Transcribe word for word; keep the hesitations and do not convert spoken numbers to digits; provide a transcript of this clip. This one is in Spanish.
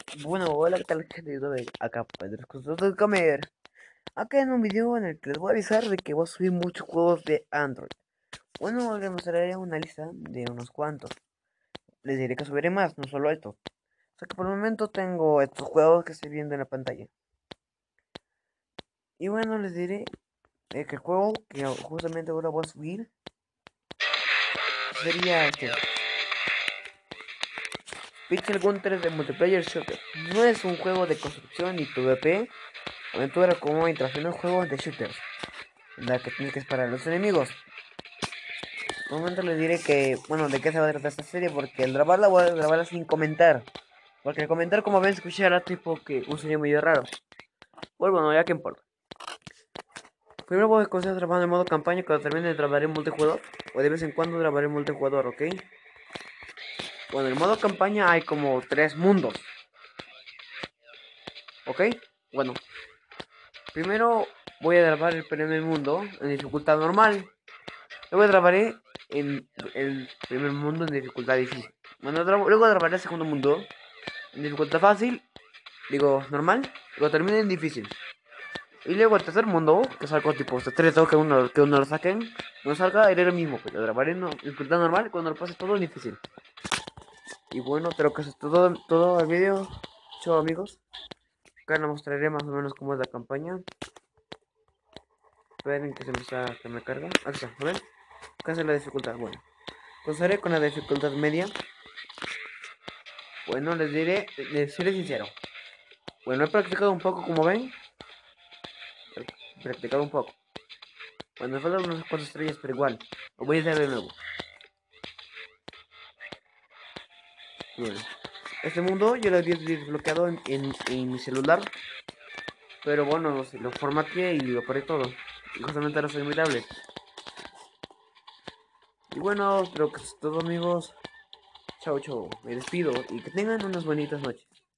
Bueno, hola, ¿qué tal, gente de YouTube? Acá Pedro Escudos de Comer. Acá en un video en el que les voy a avisar de que voy a subir muchos juegos de Android. Bueno, les mostraré una lista de unos cuantos. Les diré que subiré más, no solo esto. O sea que por el momento tengo estos juegos que estoy viendo en la pantalla. Y bueno, les diré eh, que el juego que justamente ahora voy a subir sería este. Pixel Gun tres de Multiplayer Shooter. No es un juego de construcción ni PvP, aventura como mientras es un juego de shooters, en la que tienes que disparar a los enemigos. Un momento les diré que, bueno, de qué se va a tratar esta serie, porque el grabarla voy a grabarla sin comentar. Porque al comentar, como ven, escuchará tipo que un sonido medio raro. Pues bueno, ya que importa. Primero voy a comenzar trabajando en modo campaña, cuando termine grabaré en multijugador. O de vez en cuando grabaré en multijugador, ¿ok? Bueno, en el modo campaña hay como tres mundos. ¿Ok? Bueno, primero voy a grabar el primer mundo en dificultad normal. Luego grabaré en el primer mundo en dificultad difícil. Bueno, luego grabaré el segundo mundo en dificultad fácil, digo normal, luego termina en difícil. Y luego el tercer mundo, que es algo tipo secreto, que uno, que uno lo saquen, no salga, iré lo mismo, pero grabaré en dificultad normal cuando lo pase todo en difícil. Y bueno, creo que eso es todo, todo el video. Chao amigos. Acá les mostraré más o menos cómo es la campaña. Esperen que se me, está, que me carga. Aquí está, ¿ven? Acá es la dificultad. Bueno, comenzaré con la dificultad media. Bueno, les diré, les seré sincero. Bueno, he practicado un poco, como ven. He practicado un poco. Bueno, me faltan unas cuantas estrellas, pero igual. Lo voy a hacer de nuevo. Bueno, este mundo yo lo había desbloqueado en, en, en mi celular. Pero bueno, lo, lo formateé y lo paré todo. Y justamente ahora soy mi tablet. Y bueno, creo que es todo amigos. Chao, chao. Me despido y que tengan unas bonitas noches.